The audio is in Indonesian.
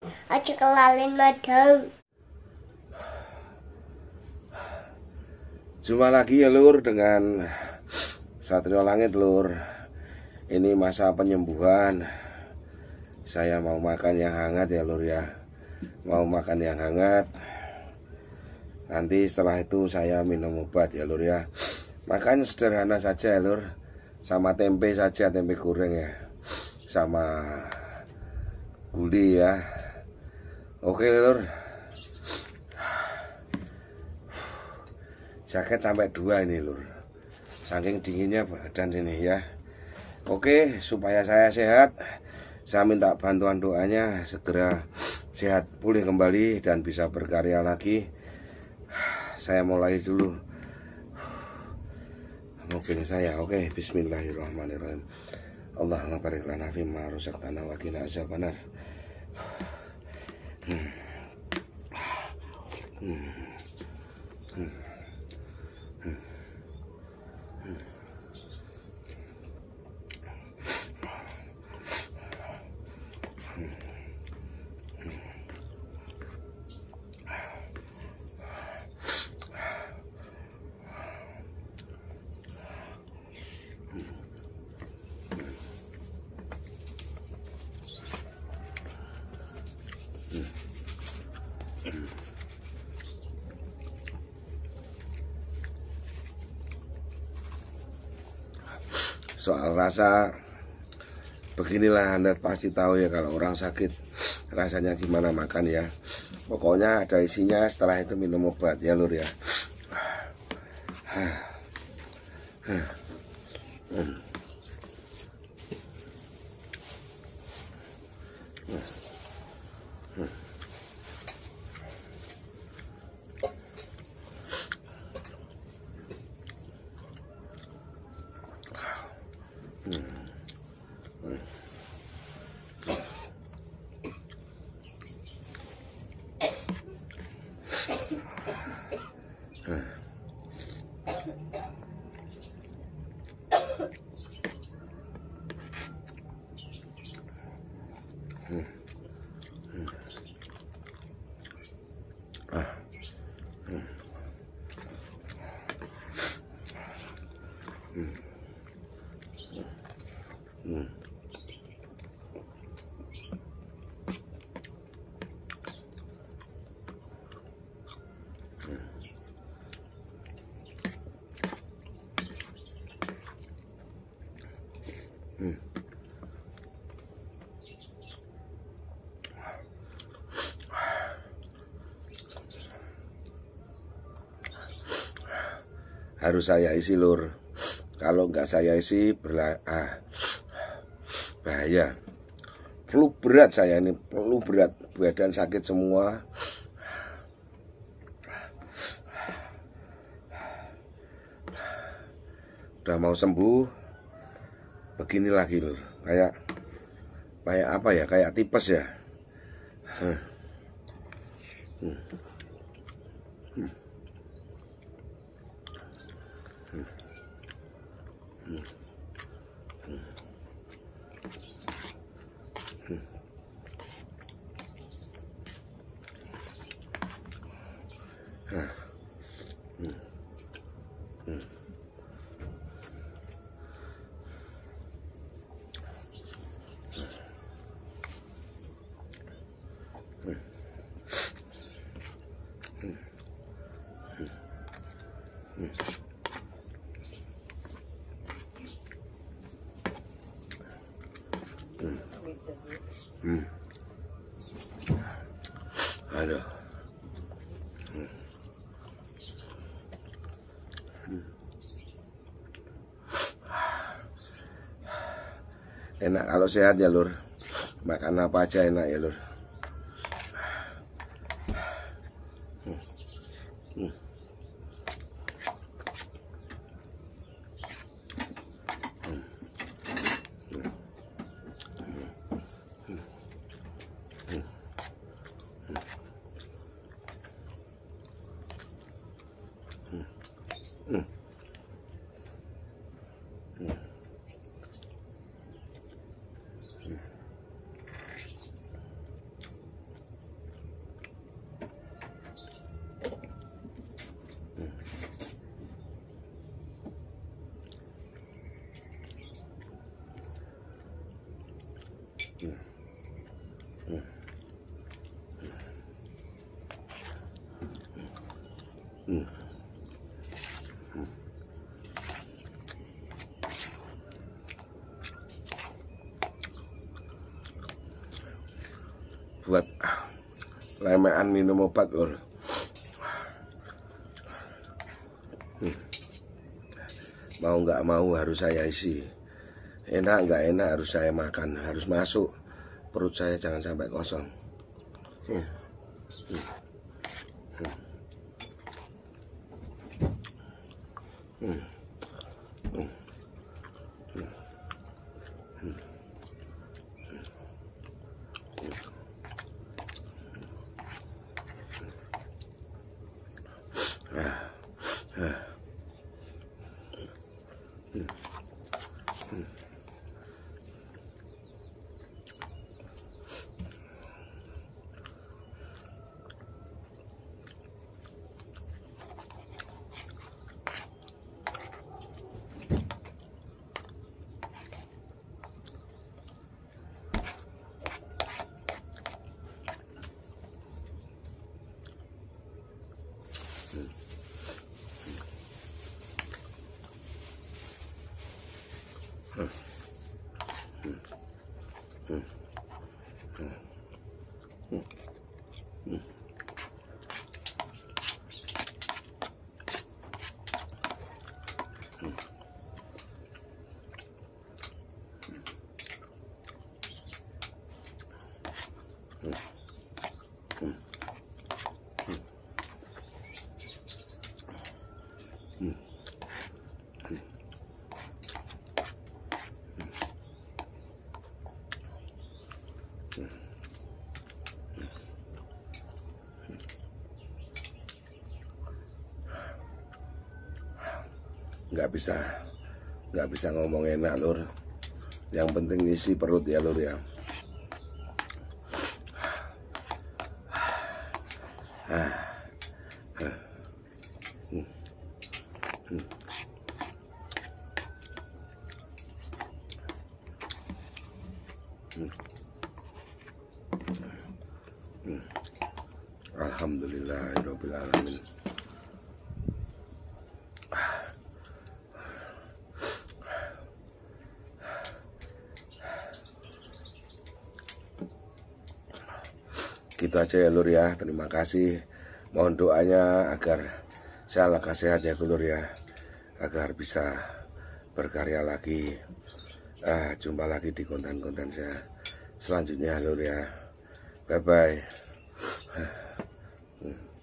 Aja kelalin madang. Jumpa lagi ya lur dengan Satrio Langit lur. Ini masa penyembuhan. Saya mau makan yang hangat ya lur ya. Mau makan yang hangat. Nanti setelah itu saya minum obat ya lur ya. Makan sederhana saja ya lur. Sama tempe saja, tempe goreng ya. Sama gulai ya. Oke lur. Jaket sampai 2 ini lur. Saking dinginnya badan ini ya. Oke, supaya saya sehat, saya minta bantuan doanya segera sehat pulih kembali dan bisa berkarya lagi. Saya mulai dulu mobil saya. Oke, bismillahirrahmanirrahim. Allahumma barik lana fimma razaqtana wa qina azabannar. Soal rasa, beginilah Anda pasti tahu ya kalau orang sakit rasanya gimana makan ya. Pokoknya ada isinya, setelah itu minum obat ya lur ya. Harus saya isi lur. Kalau nggak saya isi bahaya. Flu berat saya ini, flu berat, badan sakit semua. Udah mau sembuh, begini lagi lur. Kayak apa ya? Kayak tipes ya. Aduh. Enak kalau sehat ya lur. Makan apa aja enak ya lur. buat lemean minum obat lur. Mau nggak mau harus saya isi. Enak nggak enak harus saya makan, harus masuk perut saya, jangan sampai kosong. Nggak bisa ngomong enak lur. Yang penting isi perut ya lur ya. Alhamdulillahirabbil alamin. Gitu aja ya lur ya. Terima kasih. Mohon doanya agar saya lekas sehat ya lur ya, agar bisa berkarya lagi. Jumpa lagi di konten-konten saya selanjutnya lur ya. Bye bye.